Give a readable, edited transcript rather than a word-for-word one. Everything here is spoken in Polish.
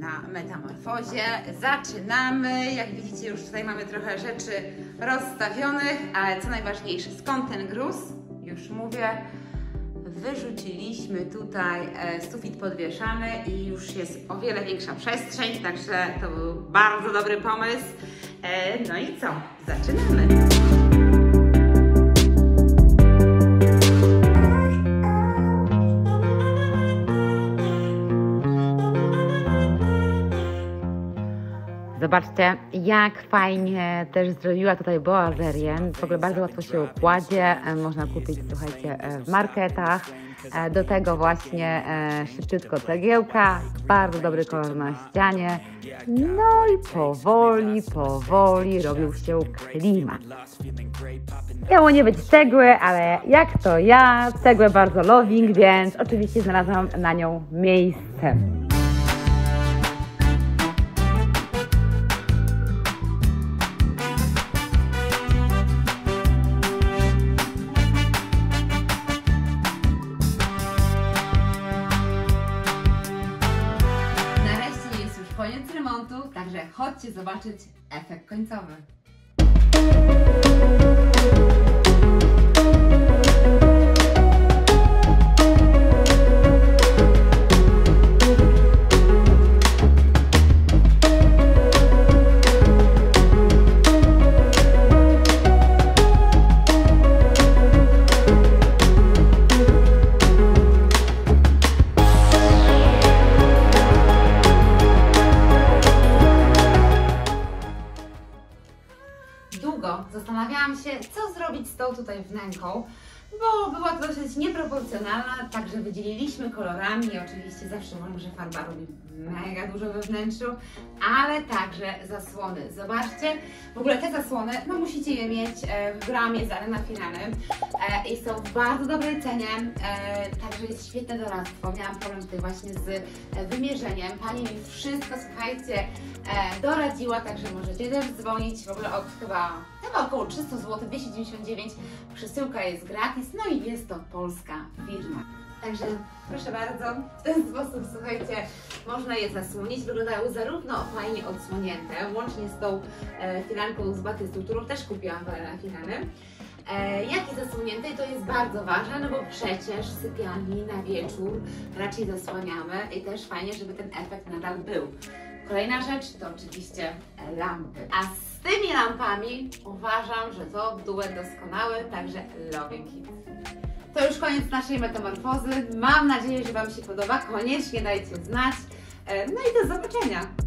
na metamorfozie. Zaczynamy. Jak widzicie, już tutaj mamy trochę rzeczy rozstawionych, ale co najważniejsze, skąd ten gruz? Już mówię, wyrzuciliśmy tutaj sufit podwieszany i już jest o wiele większa przestrzeń, także to był bardzo dobry pomysł. No i co? Zaczynamy! Zobaczcie, jak fajnie też zrobiła tutaj boazerię. W ogóle bardzo łatwo się układzie. Można kupić, słuchajcie, w marketach. Do tego właśnie szybciutko cegiełka, bardzo dobry kolor na ścianie. No i powoli robił się klimat. Miało nie być cegły, ale jak to ja, cegłę bardzo loving, więc oczywiście znalazłam na nią miejsce. Koniec remontu, także chodźcie zobaczyć efekt końcowy. Długo zastanawiałam się, co zrobić z tą tutaj wnęką, bo była to dosyć nieproporcjonalna, także wydzieliliśmy kolorami i oczywiście zawsze mówię, że farba robi mega dużo we wnętrzu, ale także zasłony. Zobaczcie, w ogóle te zasłony, no musicie je mieć, wybrałam je z Arena Finanem i są w bardzo dobrej cenie, także jest świetne doradztwo. Miałam problem tutaj właśnie z wymierzeniem. Pani mi wszystko, słuchajcie, doradziła, także możecie też dzwonić, w ogóle od chyba około 300 zł, 299, przesyłka jest gratis, no i jest to polska firma. Także proszę bardzo, w ten sposób, słuchajcie, można je zasłonić. Wyglądają zarówno fajnie odsłonięte, łącznie z tą firanką z batystą, którą też kupiłam w Arena Finanem, jak i zasłonięte, i to jest bardzo ważne, no bo przecież w sypialni na wieczór raczej zasłaniamy i też fajnie, żeby ten efekt nadal był. Kolejna rzecz to oczywiście lampy. A z tymi lampami uważam, że to duet doskonały, także loving it. To już koniec naszej metamorfozy. Mam nadzieję, że Wam się podoba. Koniecznie dajcie znać. No i do zobaczenia.